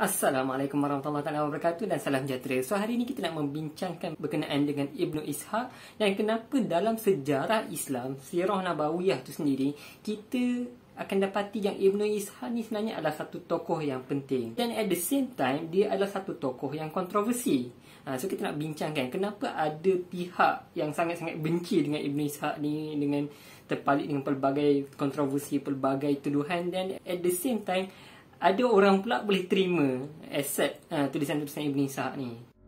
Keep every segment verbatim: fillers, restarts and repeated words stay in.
Assalamualaikum warahmatullahi wabarakatuh dan salam sejahtera. So hari ini kita nak membincangkan berkenaan dengan Ibnu Ishaq dan kenapa dalam sejarah Islam, sirah nabawiyah tu sendiri, kita akan dapati yang Ibnu Ishaq ni sebenarnya adalah satu tokoh yang penting dan at the same time dia adalah satu tokoh yang kontroversi. Ha, so kita nak bincangkan kenapa ada pihak yang sangat-sangat benci dengan Ibnu Ishaq ni, dengan terpalit dengan pelbagai kontroversi, pelbagai tuduhan, dan at the same time ada orang pula boleh terima accept uh, tulisan-tulisan Ibnu Ishaq ni.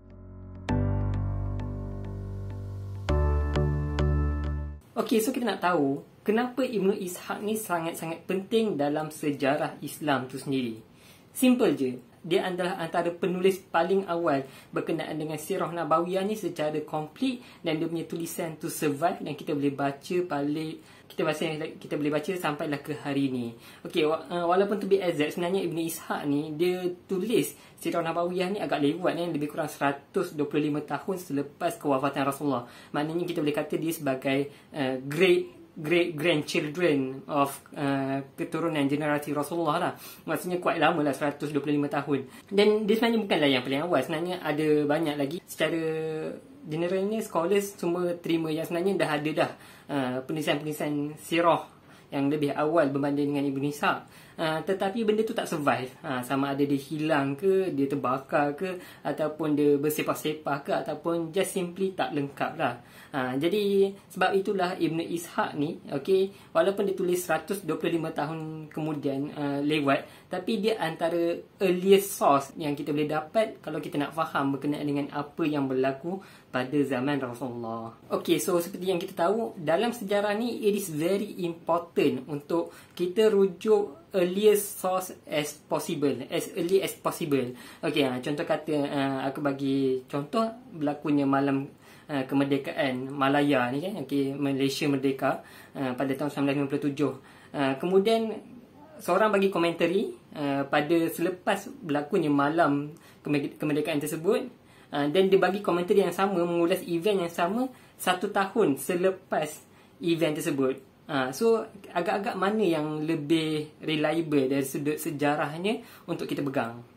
Okey, so kita nak tahu kenapa Ibnu Ishaq ni sangat-sangat penting dalam sejarah Islam tu sendiri. Simple je. Dia adalah antara penulis paling awal berkenaan dengan sirah nabawiyah ni secara komplit, dan dia punya tulisan tu survive dan kita boleh baca balik, kita baca kita boleh baca sampailah ke hari ni. Okey, walaupun to be exact, sebenarnya Ibnu Ishaq ni dia tulis sirah nabawiyah ni agak lewat ni, lebih kurang seratus dua puluh lima tahun selepas kewafatan Rasulullah. Maknanya kita boleh kata dia sebagai uh, great great grandchildren of uh, keturunan generasi Rasulullah lah. Maksudnya kuat lama lah, seratus dua puluh lima tahun. Dan dia sebenarnya bukanlah yang paling awal. Sebenarnya ada banyak lagi. Secara generalnya scholars semua terima yang sebenarnya dah ada dah uh, penulisan-penulisan sirah yang lebih awal berbanding dengan Ibnu Ishaq. Uh, tetapi benda tu tak survive. Uh, sama ada dia hilang ke, dia terbakar ke, ataupun dia bersepah-sepah ke, ataupun just simply tak lengkap lah. Uh, jadi sebab itulah Ibnu Ishaq ni, okay, walaupun dia tulis seratus dua puluh lima tahun kemudian uh, lewat, tapi dia antara earliest source yang kita boleh dapat kalau kita nak faham berkenaan dengan apa yang berlaku pada zaman Rasulullah. Okay, so seperti yang kita tahu, dalam sejarah ni it is very important untuk kita rujuk earliest source as possible, as early as possible. Okay, uh, contoh kata, uh, aku bagi contoh berlakunya malam Uh, kemerdekaan Malaya ni kan, okay, Malaysia merdeka uh, pada tahun sembilan belas sembilan puluh tujuh. Uh, kemudian seorang bagi komentari uh, pada selepas berlakunya malam kemerdekaan tersebut, uh, dan dia bagi komentari yang sama, mengulas event yang sama satu tahun selepas event tersebut. Uh, so agak-agak mana yang lebih reliable dari sudut sejarahnya untuk kita pegang?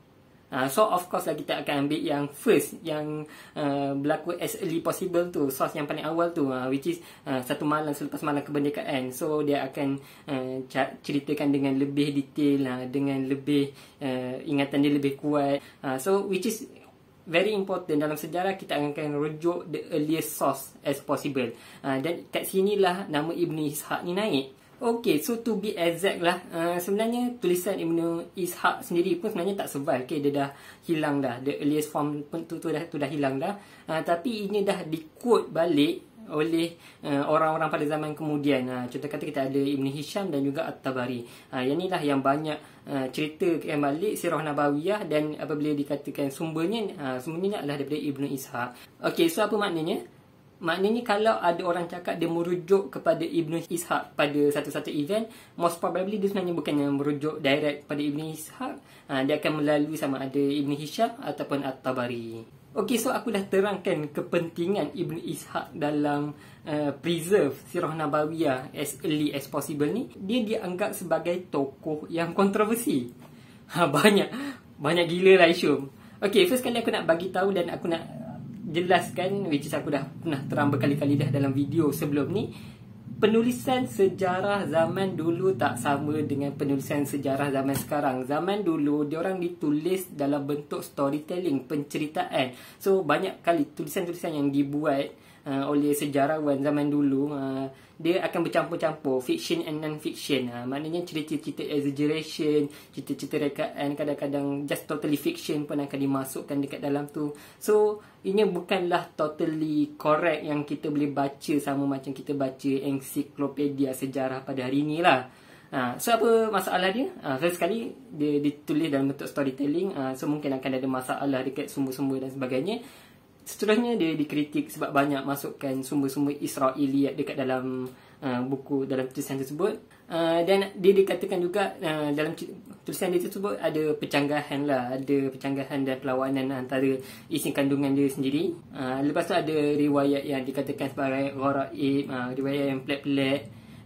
Uh, so of course lah kita akan ambil yang first, yang uh, berlaku as early possible tu, source yang paling awal tu, uh, which is uh, satu malam selepas malam kemerdekaan. So dia akan uh, ceritakan dengan lebih detail, uh, dengan lebih uh, ingatan dia lebih kuat. Uh, so which is very important dalam sejarah, kita akan rujuk the earliest source as possible. Uh, dan kat sinilah nama Ibnu Ishaq ni naik. Okay, so to be exact lah, uh, sebenarnya tulisan Ibnu Ishaq sendiri pun sebenarnya tak survive. Okay, dia dah hilang dah. The earliest form pun tu, tu, dah, tu dah hilang dah. Uh, tapi ini dah di-quote balik oleh uh, orang-orang pada zaman kemudian. Uh, contoh kata kita ada Ibnu Hisham dan juga At-Tabari. Uh, yang inilah yang banyak uh, ceritakan balik sirah nabawiyah, dan apabila dikatakan sumbernya, uh, sumbernya adalah daripada Ibnu Ishaq. Okay, so apa maknanya? Maknanya kalau ada orang cakap dia merujuk kepada Ibnu Ishaq pada satu-satu event, most probably dia sebenarnya bukannya merujuk direct pada Ibnu Ishaq. Ha, dia akan melalui sama ada Ibnu Hisham ataupun At-Tabari. Okey, so aku dah terangkan kepentingan Ibnu Ishaq dalam uh, preserve sirah nabawiyah as early as possible ni. Dia dianggap sebagai tokoh yang kontroversi. Ha, banyak, banyak gila lah isu. Okey, first kali aku nak bagi tahu dan aku nak jelaskan, which is aku dah pernah terang berkali-kali dah dalam video sebelum ni, penulisan sejarah zaman dulu tak sama dengan penulisan sejarah zaman sekarang. Zaman dulu diorang ditulis dalam bentuk storytelling, penceritaan. So banyak kali tulisan-tulisan yang dibuat uh, oleh sejarawan zaman dulu, uh, dia akan bercampur-campur fiction and non-fiction. Ha, maknanya cerita-cerita exaggeration, cerita-cerita rekaan, kadang-kadang just totally fiction pun akan dimasukkan dekat dalam tu. So ini bukanlah totally correct yang kita boleh baca sama macam kita baca ensiklopedia sejarah pada hari ni lah. Ha, so apa masalah dia? Ha, first sekali dia ditulis dalam bentuk storytelling, ha, so mungkin akan ada masalah dekat sumber-sumber dan sebagainya. Seterusnya dia dikritik sebab banyak masukkan sumber-sumber Israiliyat dekat dalam uh, buku, dalam tulisan tersebut. Uh, dan dia dikatakan juga uh, dalam tulisan dia tersebut ada pencanggahan lah, ada pencanggahan dan perlawanan antara isi kandungan dia sendiri. Uh, lepas tu ada riwayat yang dikatakan sebagai gharaib, uh, riwayat yang pelik-pelik.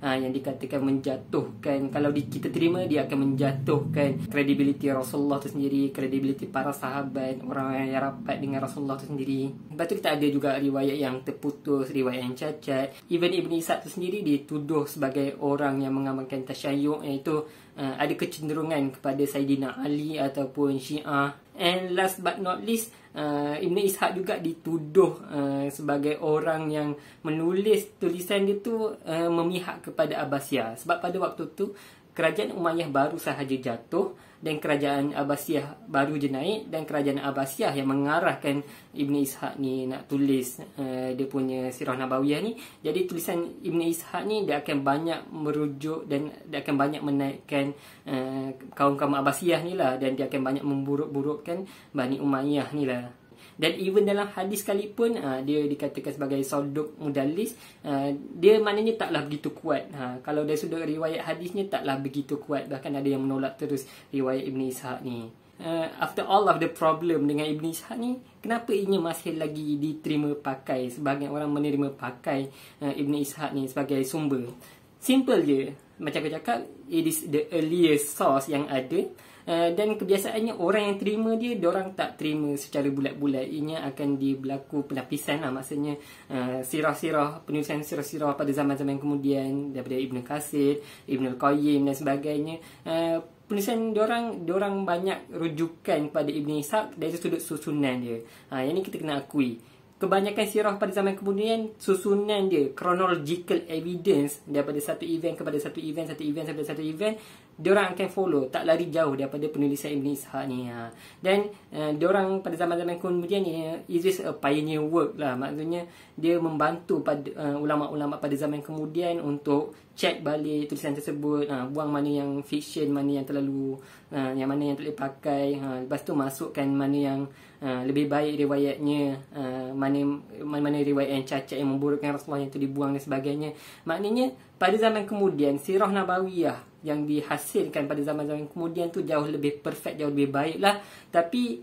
uh, yang dikatakan menjatuhkan, kalau di, kita terima, dia akan menjatuhkan kredibiliti Rasulullah tu sendiri, kredibiliti para sahabat, orang yang rapat dengan Rasulullah tu sendiri. Lepas tu kita ada juga riwayat yang terputus, riwayat yang cacat. Even Ibnu Ishaq tu sendiri dituduh sebagai orang yang mengamalkan tasyayyuq, iaitu uh, ada kecenderungan kepada Sayyidina Ali ataupun Syiah. And last but not least, uh, Ibnu Ishaq juga dituduh uh, sebagai orang yang menulis tulisan dia tu uh, memihak kepada Abbasiyah. Sebab pada waktu tu kerajaan Umayyah baru sahaja jatuh dan kerajaan Abbasiyah baru je naik, dan kerajaan Abbasiyah yang mengarahkan Ibnu Ishaq ni nak tulis uh, dia punya Sirah Nabawiyah ni. Jadi tulisan Ibnu Ishaq ni dia akan banyak merujuk dan dia akan banyak menaikkan uh, kaum-kaum Abbasiyah ni lah, dan dia akan banyak memburuk-burukkan Bani Umayyah ni lah. Dan even dalam hadis sekalipun uh, dia dikatakan sebagai saduq mudallis, uh, dia maknanya taklah begitu kuat. Ha, kalau dari sudut riwayat hadisnya taklah begitu kuat, bahkan ada yang menolak terus riwayat Ibnu Ishaq ni. Uh, after all of the problem dengan Ibnu Ishaq ni, kenapa ianya masih lagi diterima pakai, sebahagian orang menerima pakai uh, Ibnu Ishaq ni sebagai sumber? Simple je, macam aku cakap, it is the earliest source yang ada. Uh, dan kebiasaannya orang yang terima dia, diorang tak terima secara bulat-bulat. Ianya akan diberlaku penapisan lah, maksudnya uh, sirah-sirah, penulisan sirah-sirah pada zaman-zaman kemudian daripada Ibnu Katsir, Ibnu Qayyim dan sebagainya. Uh, penulisan diorang, diorang banyak rujukan pada Ibnu Ishaq dari sudut susunan dia. Ha, yang ni kita kena akui. Kebanyakan sirah pada zaman kemudian, susunan dia, chronological evidence daripada satu event kepada satu event, satu event kepada satu event, diorang akan follow, tak lari jauh daripada penulisan Ibnu Ishaq ni. Ha. Dan uh, diorang pada zaman-zaman kemudian ni, is just a pioneer work lah. Maksudnya dia membantu pada uh, ulama-ulama pada zaman kemudian untuk check balik tulisan tersebut, ha, buang mana yang fiction, mana yang terlalu uh, yang mana yang tak boleh pakai, ha, lepas tu masukkan mana yang uh, lebih baik riwayatnya, uh, mana mana riwayat yang cacat yang memburukkan Rasulullah yang tu dibuang dan sebagainya. Maknanya pada zaman kemudian Sirah Nabawiyah yang dihasilkan pada zaman-zaman kemudian tu jauh lebih perfect, jauh lebih baik lah. Tapi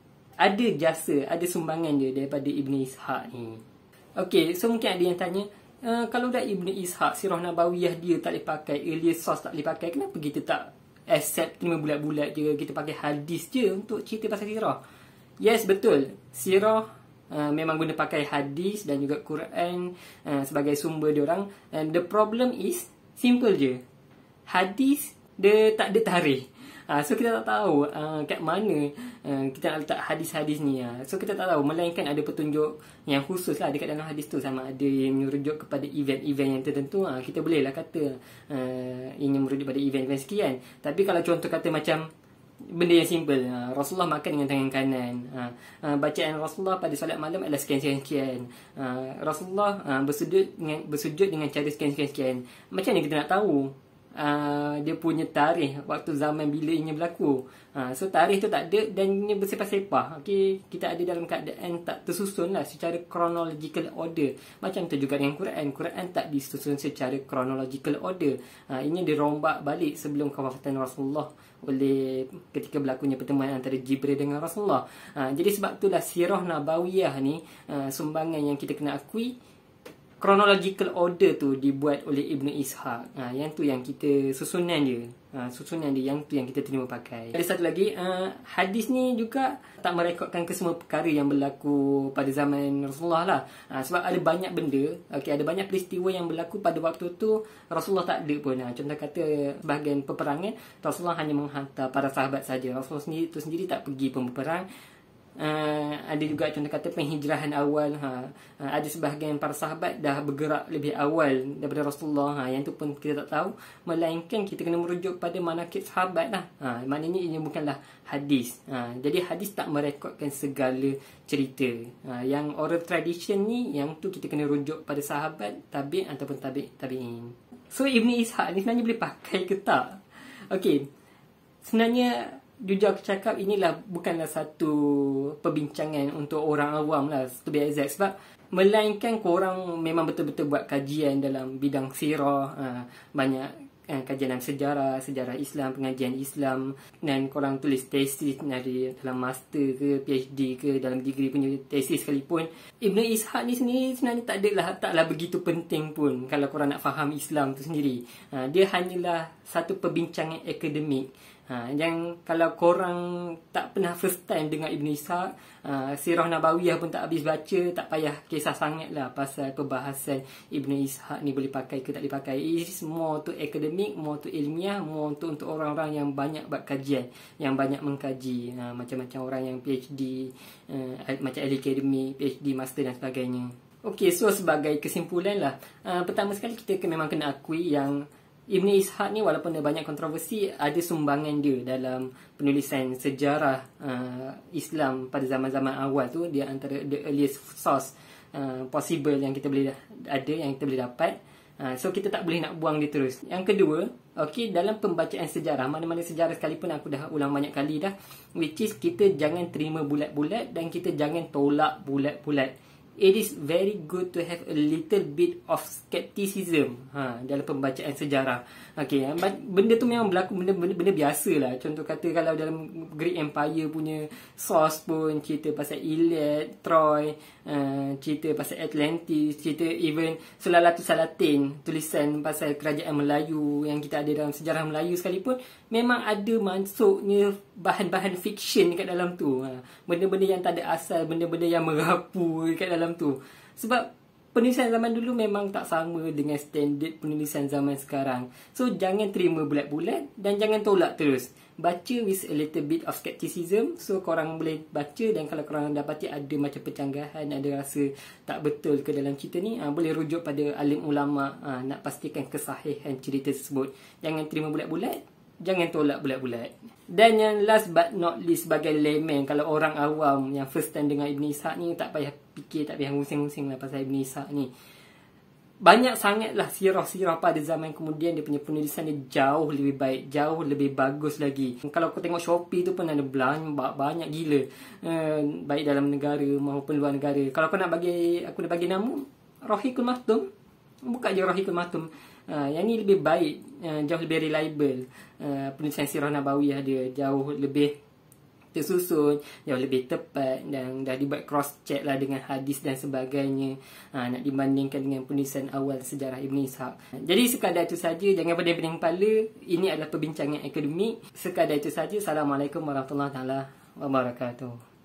ada jasa, ada sumbangan dia daripada Ibnu Ishaq ni. Okay, so mungkin ada yang tanya, Uh, kalau dah Ibnu Ishaq, Sirah Nabawiyah dia tak boleh pakai, earlier source tak boleh pakai, kenapa kita tak accept, terima bulat-bulat je, kita pakai hadis je untuk cerita pasal sirah? Yes, betul, sirah uh, memang guna pakai hadis dan juga Quran uh, sebagai sumber diorang. And the problem is simple je, hadis dia tak ada tarikh. Ha, so kita tak tahu uh, kat mana uh, kita nak letak hadis-hadis ni. uh. So kita tak tahu, melainkan ada petunjuk yang khusus lah dekat dalam hadis tu, sama ada yang merujuk kepada event-event yang tertentu. uh, Kita bolehlah kata uh, ini merujuk pada event-event sekian. Tapi kalau contoh kata macam benda yang simple, uh, Rasulullah makan dengan tangan kanan, uh, uh, bacaan Rasulullah pada solat malam adalah sekian-sekian, uh, Rasulullah uh, bersujud dengan, bersujud dengan cara sekian-sekian. Macam mana kita nak tahu Uh, dia punya tarikh waktu zaman bila ini berlaku? uh, So tarikh tu tak ada dan ini bersepah-sepah. Okay, kita ada dalam keadaan tak tersusun lah secara chronological order. Macam tu juga dengan Quran. Quran tak disusun secara chronological order. uh, Ini dirombak balik sebelum kewafatan Rasulullah oleh ketika berlakunya pertemuan antara Jibril dengan Rasulullah. uh, Jadi sebab itulah Sirah Nabawiyah ni uh, sumbangan yang kita kena akui. Chronological order tu dibuat oleh Ibnu Ishaq. Ha, yang tu yang kita susunan dia. Ha, susunan dia yang tu yang kita terima pakai. Ada satu lagi, uh, hadis ni juga tak merekodkan kesemua perkara yang berlaku pada zaman Rasulullah lah. Ha, sebab ada banyak benda, okay, ada banyak peristiwa yang berlaku pada waktu tu Rasulullah tak ada pun. Ha, contoh kata bahagian peperangan, Rasulullah hanya menghantar para sahabat saja. Rasulullah sendiri tu sendiri tak pergi pun berperang. Uh, ada juga contoh kata penghijrahan awal, ha. uh, ada sebahagian para sahabat dah bergerak lebih awal daripada Rasulullah, ha. Yang tu pun kita tak tahu, melainkan kita kena merujuk pada manaqib sahabat lah. ha. Maknanya ini bukanlah hadis. ha. Jadi hadis tak merekodkan segala cerita. ha. Yang oral tradition ni, yang tu kita kena rujuk pada sahabat, tabi' ataupun tabi' tabi'in. So Ibnu Ishaq ni sebenarnya boleh pakai ke tak? Okay, sebenarnya jujur aku cakap, inilah bukanlah satu perbincangan untuk orang awam lah, to be exact. Sebab melainkan korang memang betul-betul buat kajian dalam bidang sirah, ha, banyak uh, kajian dalam sejarah, sejarah Islam, pengajian Islam, dan korang tulis tesis dari dalam master ke, PhD ke, dalam degree punya tesis sekalipun, Ibnu Ishaq ni sendiri sebenarnya tak adalah taklah begitu penting pun kalau korang nak faham Islam tu sendiri. Uh, dia hanyalah satu perbincangan akademik. Ha, yang kalau korang tak pernah first time dengar Ibnu Ishaq, uh, Sirah Nabawiyah pun tak habis baca, tak payah kisah sangat lah pasal perbahasan Ibnu Ishaq ni boleh pakai ke tak boleh pakai. It is more to academic, more to ilmiah, more untuk, untuk orang-orang yang banyak buat kajian, yang banyak mengkaji, uh, macam-macam orang yang PhD, uh, macam ahli akademik, PhD, master dan sebagainya. Okey, so sebagai kesimpulan lah, uh, pertama sekali kita memang kena akui yang Ibnu Ishaq ni walaupun ada banyak kontroversi, ada sumbangan dia dalam penulisan sejarah uh, Islam pada zaman-zaman awal tu. Dia antara the earliest source uh, possible yang kita boleh ada, yang kita boleh dapat. Uh, so kita tak boleh nak buang dia terus. Yang kedua, okay, dalam pembacaan sejarah, mana-mana sejarah sekalipun aku dah ulang banyak kali dah, which is kita jangan terima bulat-bulat dan kita jangan tolak bulat-bulat. It is very good to have a little bit of skepticism ha, dalam pembacaan sejarah. Okay, benda tu memang berlaku, benda, benda, benda biasa lah. Contoh kata kalau dalam Greek Empire punya source pun cerita pasal Iliad, Troy, uh, cerita pasal Atlantis, cerita even Sulalatus Salatin, tulisan pasal kerajaan Melayu yang kita ada dalam sejarah Melayu sekalipun, memang ada masuknya bahan-bahan fiction kat dalam tu. Ha, benda-benda yang tak ada asal, benda-benda yang merapu kat dalam tu. Sebab penulisan zaman dulu memang tak sama dengan standard penulisan zaman sekarang. So jangan terima bulat-bulat dan jangan tolak terus. Baca with a little bit of skepticism. So korang boleh baca, dan kalau korang dapati ada macam pencanggahan, ada rasa tak betul ke dalam cerita ni, ha, boleh rujuk pada alim ulama, ha, nak pastikan kesahihan cerita tersebut. Jangan terima bulat-bulat, jangan tolak bulat-bulat. Dan yang last but not least, sebagai layman, kalau orang awam yang first time dengar Ibnu Ishaq ni, tak payah fikir, tak payah ngusing-ngusing lah pasal Ibnu Ishaq ni. Banyak sangatlah sirah-sirah pada zaman kemudian, dia punya penulisan dia jauh lebih baik, jauh lebih bagus lagi. Kalau kau tengok Shopee tu pun ada belanja banyak gila, uh, baik dalam negara maupun luar negara. Kalau kau nak bagi, aku nak bagi nama Rohikul Maktum, buka je Rohikul Maktum. Uh, yang ni lebih baik, uh, jauh lebih reliable. Uh, penulisan Sirah Nabawiyah dia jauh lebih tersusun, jauh lebih tepat, dan dah dibuat cross check lah dengan hadis dan sebagainya, uh, nak dibandingkan dengan penulisan awal sejarah Ibnu Ishaq. Jadi sekadar itu saja, jangan pening-pening kepala. Ini adalah perbincangan akademik. Sekadar itu saja. Assalamualaikum warahmatullahi wabarakatuh.